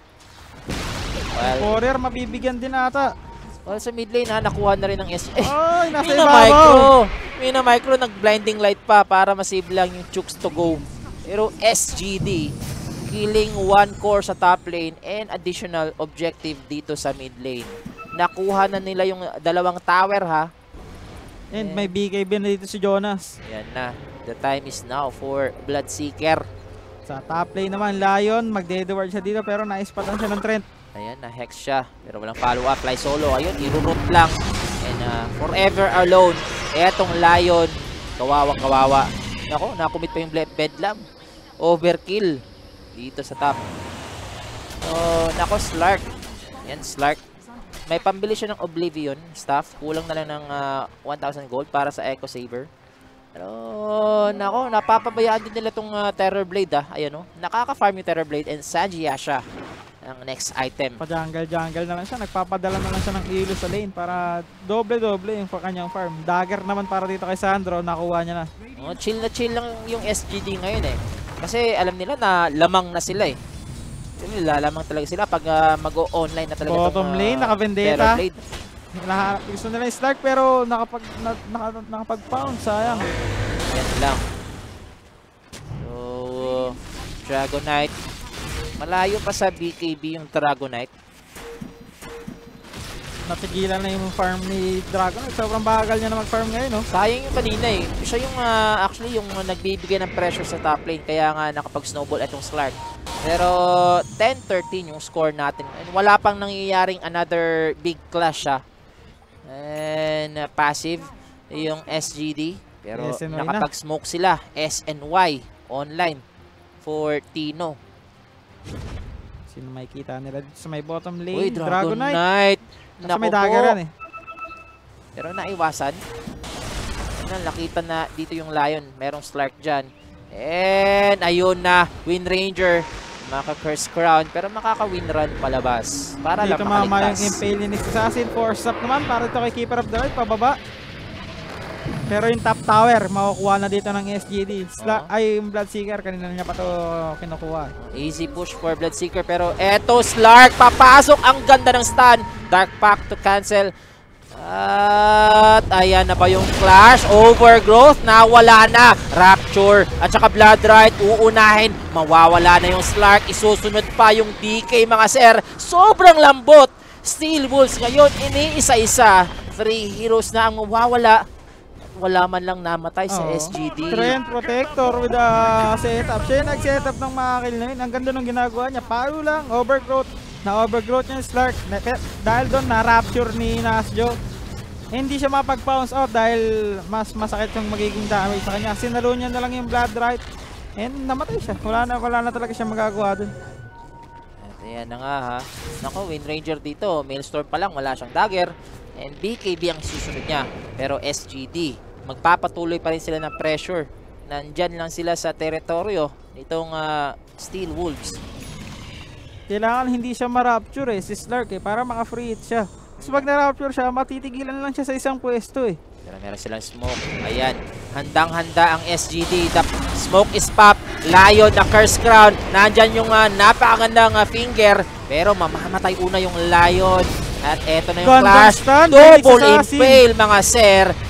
Well, Courier, mabibigyan din ata. well sa mid lane ha, nakuha na rin ng S. Eh, Ay, nasa Mina ibabaw. Micro. Mina Micro nag-blinding light pa para masave lang yung Chooks to go. Pero S G D killing one core sa top lane and additional objective dito sa mid lane. Nakuha na nila yung dalawang tower ha. And may B K B na dito si Jonas. Yan na. The time is now for Bloodseeker. Sa top lane naman, Lion. Magde-ward siya dito pero naispatan siya ng Trent. Ayan, na-hex siya. Pero walang follow-up. Fly Solo. Ayun, i-root lang. And uh, forever alone. Etong Lion. Kawawang kawawa. Nako, nakumit pa yung Bedlam. Overkill. Dito sa top. So, nako, Slark. Yan, Slark. May pambili siya ng Oblivion stuff. Kulang na lang ng uh, one thousand gold para sa Echo Saber. Pero, nako, napapabayaan din nila itong uh, Terror Blade ah. Ayan o. Nakaka-farm yung Terror Blade and Sanjiasha ang next item. Pa-jungle-jungle na lang siya. Nagpapadala na lang siya ng ilo sa lane para doble-doble yung kanyang farm. Dagger naman para dito kay Sandro. Nakuha niya na. Oh, chill na chill lang yung S G D ngayon eh. Kasi alam nila na lamang na sila eh. Lalamang talaga sila pag uh, mag-o-online na talaga. Bottom itong, uh, lane, naka-vendetta. Terror Blade. Lahat, gusto nila yung Slark pero nakapag, na, naka, nakapag-pound. Sayang. Yan lang. So, Dragonite. Malayo pa sa B K B yung Dragonite. Napigilan na yung farm ni Dragon. Sobrang bagal niya na mag-farm ngayon, no? Sayang yung kanina eh. Siya yung uh, actually yung uh, nagbibigay ng pressure sa top lane. Kaya nga nakapag-snowball itong Slark. Pero ten thirteen yung score natin. And wala pang nangyayaring another big clash ah. And uh, passive yung S G D. Pero S N Y nakapag-smoke sila. S N Y online for Tino. Sino makikita nila dito sa may bottom lane? Uy, Dragonite. Dragonite. Nasa Naku may po. dagger yan eh. Pero naiwasan. Ano, nakita na dito yung Lion. Merong Slark dyan. And ayun na. Wind Ranger. Maka-curse crown. Pero makaka-win run palabas. Para Dito lang mama yung makaligtas. impale ni Nyx Assassin. Force up naman para dito kay Keeper of the Light. Pababa. Pero yung top tower, makukuha na dito ng S G D. Sla Oo. ay, yung Bloodseeker, kanina niya pa to kinukuha. Easy push for Bloodseeker. Pero eto Slark. Papasok. Ang ganda ng stun. Dark Pact to cancel. At ayan na ba yung clash? Overgrowth. Nawala na. Rapture. At saka Bloodrite. Uunahin. Mawawala na yung Slark. Isusunod pa yung D K mga sir. Sobrang lambot. Steel Wolves ngayon. Iniisa-isa. Three heroes na ang mawawala. Wala man lang namatay sa Oo. S G D. Trent Protector with the setup. Siya yung nag-setup ng mga kill na yun. Ang ganda nung ginagawa niya. Paro lang. Overgrowth. Na-overgrowth niya yung Slark. Na, dahil doon na-rapture ni Nasjo. Hindi siya mapag-bounce out dahil mas masakit yung magiging damage sa kanya. Sinalo niya na lang yung Bloodrite. And namatay siya. Wala na, wala na talaga siya magagawa doon. At ayan na nga ha. Nako, Wind Ranger dito. Maelstrom pa lang. Wala siyang dagger. And B K B ang susunod niya. Pero S G D. Magpapatuloy pa rin sila ng pressure. Nandyan lang sila sa teritoryo nitong uh, Steel Wolves. Kailangan hindi siya ma-rapture eh, si Slark eh, para maka-free hit siya. Kasi pag na-rapture siya, matitigilan lang siya sa isang pwesto eh. Pero meron silang smoke. Ayan. Handang-handa ang S G D. The smoke is pop. Lion, the Curse Crown. Nandyan yung uh, napakagandang uh, finger. Pero mamamatay una yung Lion. At eto na yung Gandang clash. stun, Double Nyx Assassin. impale mga sir.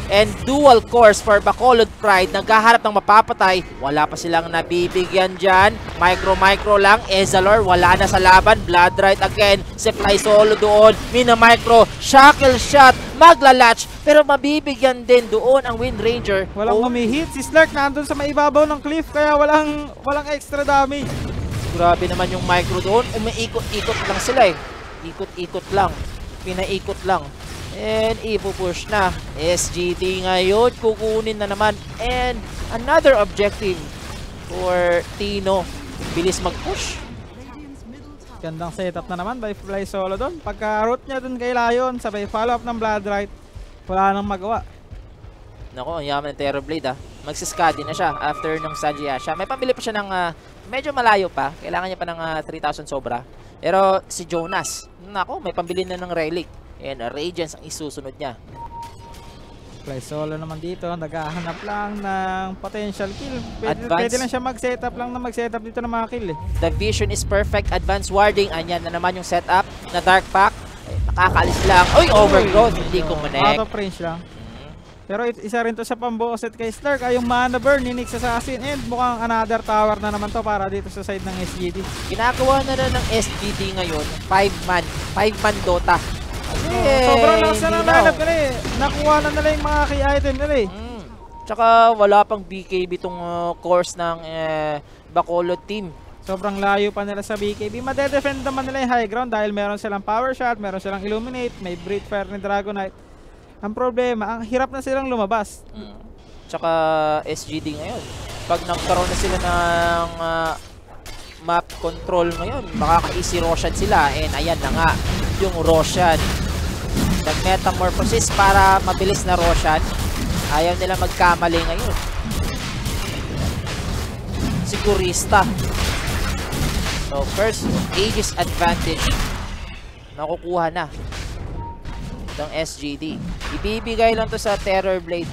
and dual course for Bacolod Pride. Naghahanap ng mapapatay. Wala pa silang nabibigyan dyan. Micro-micro lang. Ezalor, wala na sa laban. Bloodrite again. Si Fly Solo doon. Mina-micro. Shackle shot. Maglalatch. Pero mabibigyan din doon ang Wind Ranger. Walang Oh, humihit. Si Slark nandun sa maibabaw ng cliff kaya walang walang extra damage. grabe naman yung micro doon. Umiikot-ikot lang sila eh. Ikot-ikot lang. Pinaikot lang. And ipupush na. S G D ngayon. Kukunin na naman. And another objective for Tino. Bilis mag-push. Radiant's middle tower Gandang setup na naman by Fly Solo doon. Pagka-root niya doon kay Lion, sabay follow-up ng Bloodrite. Wala nang magawa. Nako, ang yaman ng Terrorblade ah. Magsiskadi na siya after ng Sanjiasha. May pambili pa siya ng uh, medyo malayo pa. Kailangan niya pa ng uh, three thousand sobra. Pero si Jonas, nako, may pambili na ng Relic. And uh, Radiance ang isusunod niya. Fly Solo naman dito, naghahanap lang ng potential kill. Pwede, Advance. pwede lang siya mag-setup lang na mag-setup dito ng mga kill eh. The vision is perfect. Advanced warding. Anyan na naman yung setup na Dark Pack. Ay, nakakaalis lang. Uy, overgrowth. Hindi ko Out connect. of range lang. Pero it- isa rin to sa pambuo set kay Stark ay yung mana burn ni Nyx Assassin and mukhang another tower na naman to para dito sa side ng S G D. Ginagawa na na ng S G D ngayon. five man. five man Dota. Eh, Sobrang lakas na ng hindi lineup nila eh. Nakuha na nila yung mga key item nila eh. Mm. Tsaka wala pang B K B itong uh, course ng uh, Bacolod team. Sobrang layo pa nila sa B K B. Madedefend naman nila yung high ground dahil meron silang power shot, meron silang illuminate, may breathe fire ni Dragonite. Ang problema, ang hirap na silang lumabas. Mm. Tsaka S G D ngayon. Pag nagkaroon na sila ng uh, map control ngayon, makaka-easy Roshan sila. And ayan na nga, yung Roshan. Nag-metamorphosis para mabilis na Roshan. Ayaw nila magkamali ngayon. Sigurista. So first, Aegis advantage. Nakukuha na ng S G D. Ibibigay lang to sa Terrorblade.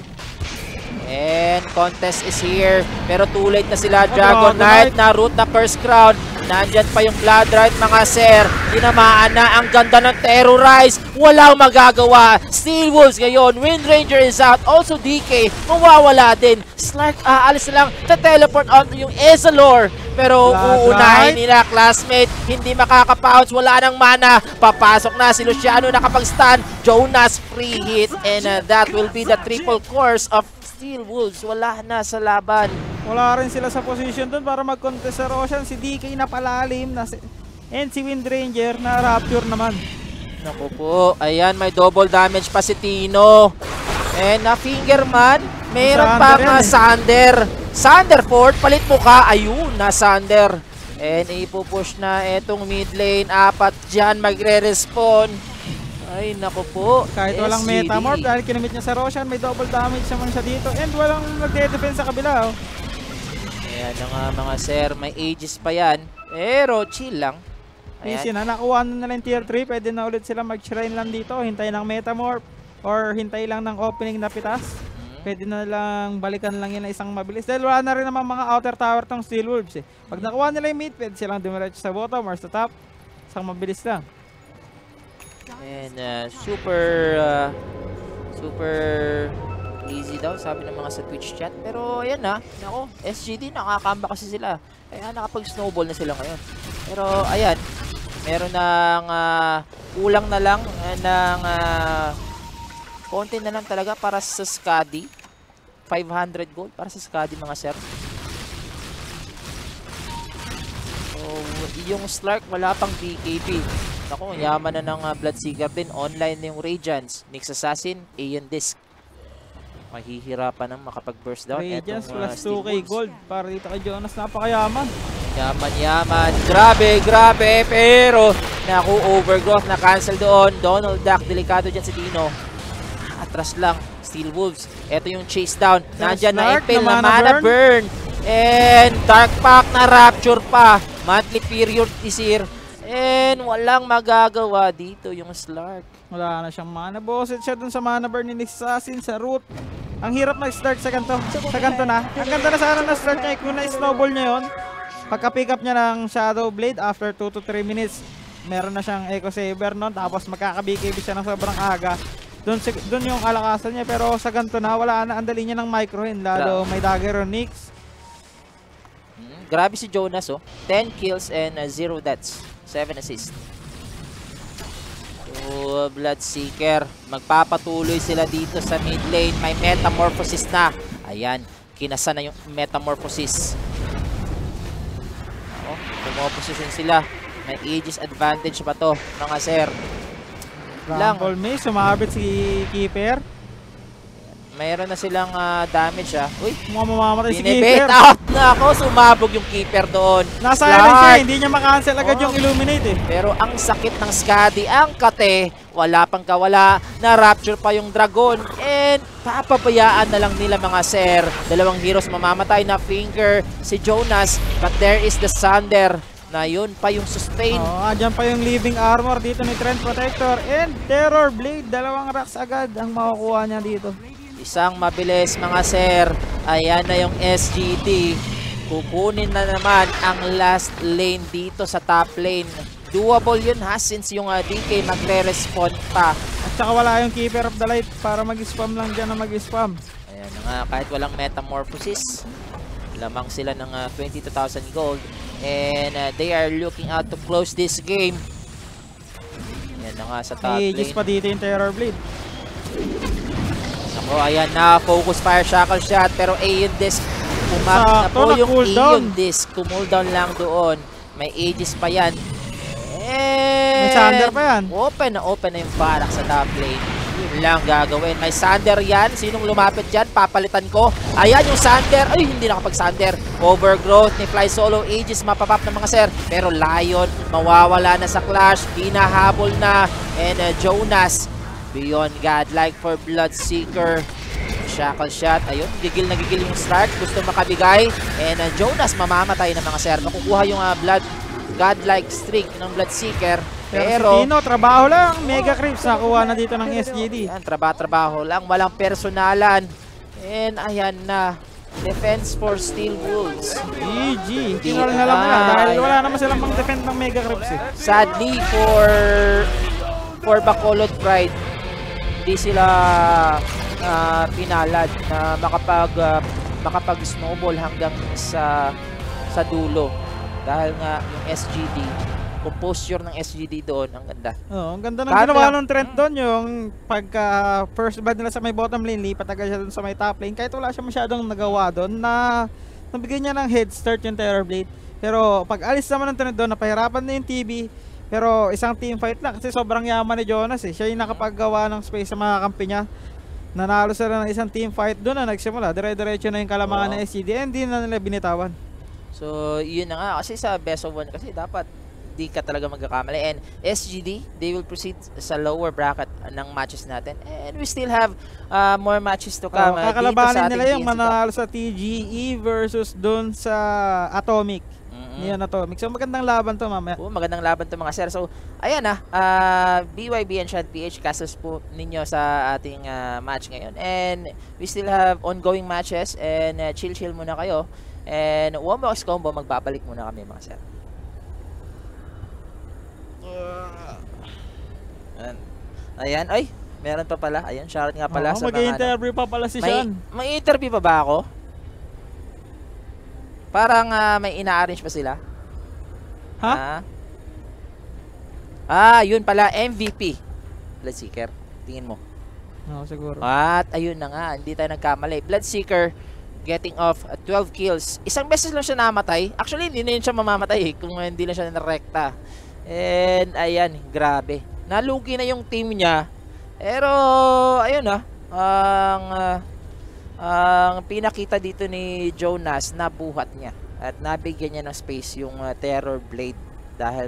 And contest is here. Pero too late na sila. Dragon Knight na root na Curse Crown. Nandyan pa yung Bloodrite mga sir. Tinamaan na ang ganda ng Terrorize. Walang magagawa. Steel Wolves ngayon. Wind Ranger is out. Also D K. Mawawala din. Slark aalis na lang. Ta-teleport out yung Ezalor. Pero Bloodrite. uunahin nila classmate. Hindi makakapounce. Wala nang mana. Papasok na si Luciano nakapag-stun. Jonas free hit. And uh, that will be the triple course of Steel Wolves. Wala na sa laban. Wala rin sila sa position doon para mag-contest sa Roshan. Si D K na palalim na si and si Wind Ranger na Rapture naman. Naku po. Ayan, may double damage pa si Tino. And na Fingerman. Mayroon Sander pa yan nga eh. Sander. Sander Ford. Palit mo ka. Ayun, na Sander. And ipupush na etong mid lane. Apat dyan magre-respawn. Ay, naku po. Kahit walang S G D. metamorph dahil kinamit niya sa Roshan, may double damage naman siya dito. And walang nagde-defense sa kabila. Oh. Ayan na nga mga sir. May ages pa yan. Pero chill lang. Easy Ayan. na, nakuha na nila yung tier three. Pwede na ulit sila mag-shrine lang dito. Hintay ng metamorph or hintay lang ng opening na pitas. Pwede na lang balikan lang yun na isang mabilis. Dahil wala na rin naman mga outer tower tong Steel Wolves eh. Pag nakuha nila yung mid, pwede silang dumiretso sa bottom or sa top. Isang mabilis lang. And uh, super uh, super easy daw sabi ng mga sa Twitch chat. Pero ayan na, nako, S G D nakakamba kasi sila. Kaya nakapag-snowball na sila ngayon. Pero ayan, meron ng uh, kulang na lang uh, ng uh, konti na lang talaga para sa Skadi. five hundred gold para sa Skadi mga sir. So, yung Slark wala pang B K B. Ako, yaman na ng uh, Bloodseeker din. Online na yung Radiance. Nyx Assassin, Aeon Disc. Mahihirapan ng makapag-burst down. Radiance Etong, uh, plus Steel two K Wolves. gold para dito kay Jonas. Napakayaman. Yaman, yaman. Grabe, grabe. Pero, naku, overgrowth. Na-cancel doon. Donald Duck, delikado dyan si Tino. Atras lang. Steel Wolves. Ito yung chase down. Nandyan na Slark Impale na na mana mana burn. And Dark Pack na Rapture pa. Monthly period is here. And walang magagawa dito yung Slark. Wala na siyang mana. Bosset siya dun sa mana burn ni Nyx Assassin sa root. Ang hirap mag-start sa kanto. Sa kanto na. Ang ganda na sana na-start niya. Kung na-snowball niya yun, pagka-pick up niya ng Shadow Blade after two to three minutes, meron na siyang Echo Saber nun. Tapos magkaka-B K B siya ng sobrang aga. Doon doon yung kalakasan niya, pero sa ganito na wala na, ang dali niya ng micro hin, lalo may dagger on Nyx. Hmm, grabe si Jonas, oh. ten kills and uh, zero deaths. seven assists. So, Bloodseeker, magpapatuloy sila dito sa mid lane. May Metamorphosis na. Ayan, kinasa na yung Metamorphosis. Oh, pumoposition sila. May Aegis advantage pa to, mga sir. Lang. Rumble Maze, sumabit si Keeper. Mayroon na silang uh, damage, ah. Uy, Mukhang mamamatay si binibait Keeper. out na ako. Sumabog yung Keeper doon. Nasa Clark. iron siya, hindi niya makancel agad Oh. yung Illuminate eh. Pero ang sakit ng Skadi, ang kate, wala pang kawala, na-rapture pa yung Dragon, and papabayaan na lang nila, mga sir. Dalawang heroes mamamatay na, Finger, si Jonas, but there is the Sander, na yun pa yung sustain. Oh, andyan pa yung Living Armor dito ni Trent Protector, and Terror Blade, dalawang racks agad ang makukuha niya dito. Isang mabilis, mga sir. Ayan na yung S G D. Kukunin na naman ang last lane dito sa top lane. Doable yun, ha, since yung uh, D K magre-respond pa. At saka wala yung Keeper of the Light para mag-spam lang dyan na mag-spam. Ayan na nga, kahit walang Metamorphosis, lamang sila ng uh, twenty-two thousand gold. And uh, they are looking out to close this game. Ayan na nga sa top May lane. Aegis pa dito yung Terror Blade. Ako, ayan na, focus fire, shackle shot, pero Aeon Disc, umap na Sakto, po na yung cooldown. Aeon Disc, cooldown lang doon. May Aegis pa yan. And May Sander pa yan. Open na open na yung barak sa top lane. Yun lang gagawin. May Sander yan. Sinong lumapit dyan? Papalitan ko. Ayan yung Sander. Ay, hindi nakapag-Sander. Overgrowth ni Fly Solo. Aegis mapapap ng mga sir. Pero Lion, mawawala na sa clash. Hinahabol na. And uh, Jonas, beyond godlike for Bloodseeker. Shackle shot. Ayun, gigil na gigil yung Stark. Gusto makabigay. And uh, Jonas mamamatay ng mga sir. Makukuha yung uh, Blood godlike streak ng Bloodseeker. Pero, Pero si Tino, trabaho lang. Mega Creeps nakuha na dito ng S G D. Ayan, trabaho-trabaho lang. Walang personalan. And ayan na. Defense for Steel Wolves. G G. Tinol na lang na dahil wala naman silang pang defend ng Mega Creeps eh. Sadly for for Bacolod Pride, di sila uh, pinalad na makapag uh, makapag snowball hanggang sa sa dulo. Dahil nga yung S G D, composure ng S G D doon, ang ganda. Oh, ang ganda ng Paano ginawa lang- ng Trent doon, yung pagka first blood nila sa may bottom lane, lipat agad siya doon sa may top lane. Kahit wala siya masyadong nagawa doon, na nabigyan niya ng head start yung Terror Blade. Pero pag alis naman ng Trent doon, napahirapan na yung T B. Pero isang team fight lang kasi sobrang yaman ni Jonas eh. Siya yung nakapaggawa ng space sa mga kampi niya. Nanalo sila ng isang team fight doon na nagsimula. Dire-diretso na yung kalamangan Oo. ng S G D, and hindi na nila binitawan. So, yun na nga. Kasi sa best of one, kasi dapat di ka talaga magkakamali. And S G D, they will proceed sa lower bracket ng matches natin. And we still have uh, more matches to come. Oh, uh, dito sa kakalabanin ating nila yung T N C Cup. manalo sa T G E versus doon sa Atomic. Mm-mm. Yan Atomic. So magandang laban to mamaya. Oo, magandang laban to, mga sir. So, ayan na. Uh, B Y B and Shad P H, castles po ninyo sa ating uh, match ngayon. And we still have ongoing matches. And uh, chill-chill muna kayo. And Wombox Combo, magbabalik muna kami, mga sir. Ayan. Ayan. Ay, meron pa pala. Ayan, shoutout nga pala Oo, sa mga ano. mag-interview pa pala si May, Sean. may interview pa ba ako? Parang ah, may ina-arrange pa sila. Ha? Ah, ah, yun pala, M V P. Bloodseeker, tingin mo. Oo, siguro. At ayun na nga, hindi tayo nagkamali. Bloodseeker getting off at twelve kills. Isang beses lang siya namatay. Actually, hindi na yun siya mamamatay eh, kung hindi na siya narekta. And ayan, grabe. Nalugi na yung team niya. Pero ayun na, ang ah, ang pinakita dito ni Jonas, nabuhat niya at nabigyan niya ng space yung ah, Terror Blade dahil